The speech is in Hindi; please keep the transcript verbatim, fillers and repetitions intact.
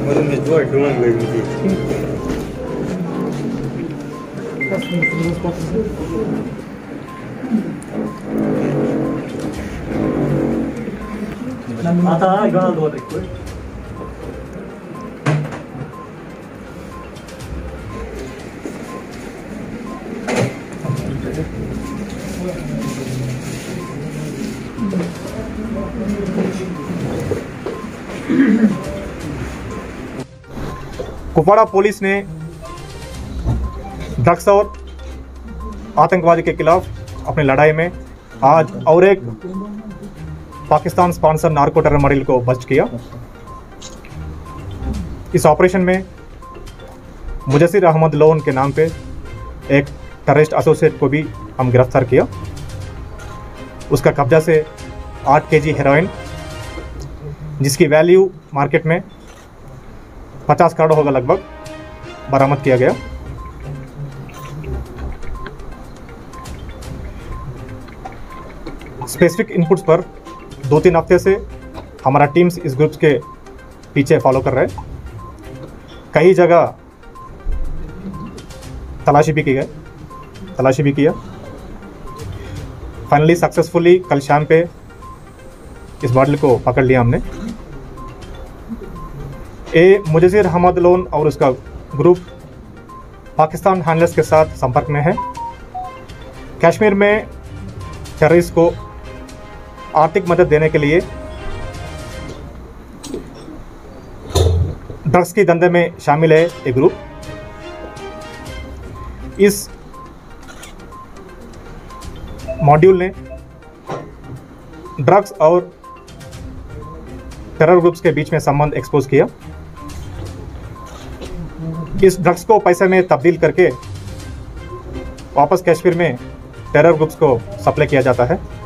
आता है गाना दो देखो कुपवाड़ा पुलिस ने ड्रग्स और आतंकवाद के खिलाफ अपनी लड़ाई में आज और एक Pakistan sponsor narco terror model को बस्ट किया। इस ऑपरेशन में मुजस्सिर अहमद लोन के नाम पे एक टेररिस्ट एसोसिएट को भी हम गिरफ्तार किया। उसका कब्जा से आठ केजी हेरोइन जिसकी वैल्यू मार्केट में पचास करोड़ होगा लगभग बरामद किया गया। स्पेसिफिक इनपुट्स पर दो तीन हफ्ते से हमारा टीम्स इस ग्रुप्स के पीछे फॉलो कर रहे हैं। कई जगह तलाशी भी की गई तलाशी भी किया। फाइनली सक्सेसफुली कल शाम पे इस मॉडल को पकड़ लिया हमने। ए मुजस्सिर अहमद लोन और उसका ग्रुप पाकिस्तान हैंडलर्स के साथ संपर्क में है। कश्मीर में टेररिस्ट को आर्थिक मदद देने के लिए ड्रग्स के धंधे में शामिल है एक ग्रुप। इस मॉड्यूल ने ड्रग्स और टेरर ग्रुप्स के बीच में संबंध एक्सपोज किया। इस ड्रग्स को पैसे में तब्दील करके वापस कश्मीर में टेरर ग्रुप्स को सप्लाई किया जाता है।